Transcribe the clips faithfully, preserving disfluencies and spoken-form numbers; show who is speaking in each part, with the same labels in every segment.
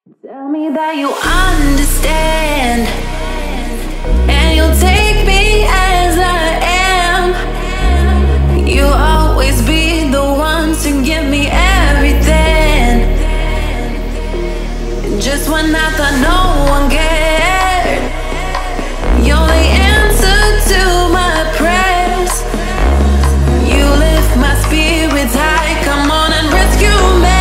Speaker 1: Tell me that you understand, and you'll take me as I am. You'll always be the one to give me everything. Just when I thought no one cared, you're the answer to my prayers. You lift my spirits high, come on and rescue me.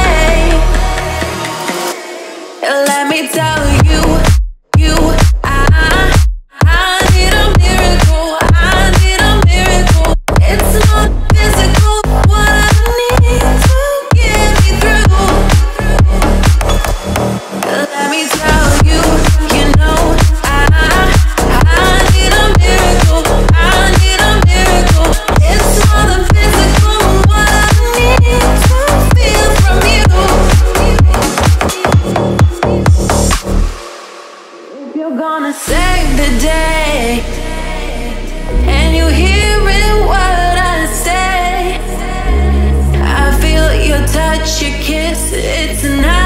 Speaker 1: Let me tell you, you, I, I need a miracle, I need a miracle. It's not physical, what I need to get me through. Let me tell you, you know, I, I need a miracle, I need a miracle. It's not the physical, what I need to feel from you. You're gonna save the day, and you hearing what I say. I feel your touch, your kiss, it's nice.